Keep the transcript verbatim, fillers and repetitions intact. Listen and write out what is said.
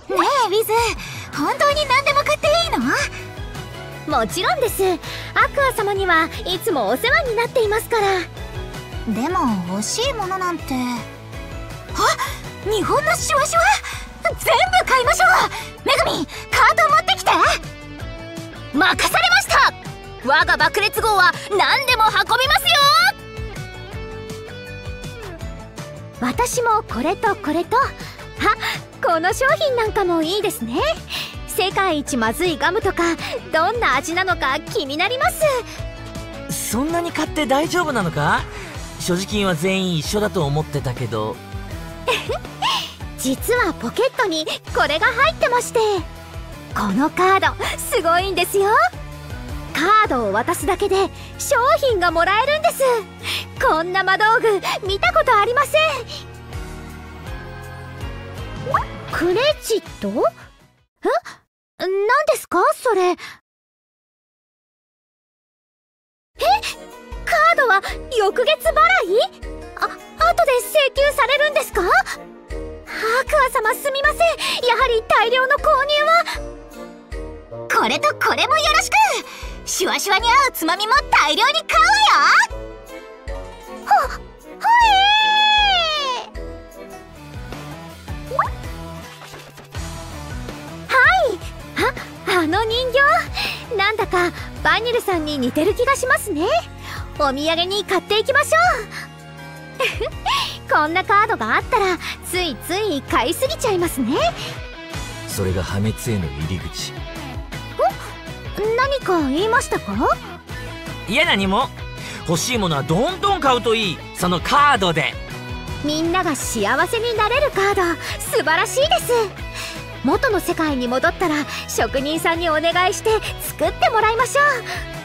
えウィズ、本当に何でも買っていいの？ もちろんです。アクア様にはいつもお世話になっていますから。 でも欲しいものなんて。あ、日本のシュワシュワ全部買いましょう。めぐみ、カート持ってきて。 任されました。我が爆裂号は何でも運びますよ。私もこれとこれと、あ、この商品なんかもいいですね。世界一まずいガムとかどんな味なのか気になります。 そんなに買って大丈夫なのか？所持金は全員一緒だと思ってたけど。 実はポケットにこれが入ってまして、このカードすごいんですよ。カードを渡すだけで商品がもらえるんです。こんな魔道具見たことありません。クレジット？え？何ですかそれ？え？カードは翌月払い？あ、後で請求されるんですか？アクア様すみません。やはり大量の購入は。 これとこれもよろしく。シュワシュワに合うつまみも大量に買うわよ。 ほ、ほえー。はい、あ、あの人形なんだかバニルさんに似てる気がしますね。お土産に買っていきましょう。こんなカードがあったらついつい買いすぎちゃいますね。 それが破滅への入り口。 何か言いましたか？ いや何も。欲しいものはどんどん買うといい。そのカードでみんなが幸せになれるカード素晴らしいです。元の世界に戻ったら職人さんにお願いして作ってもらいましょう。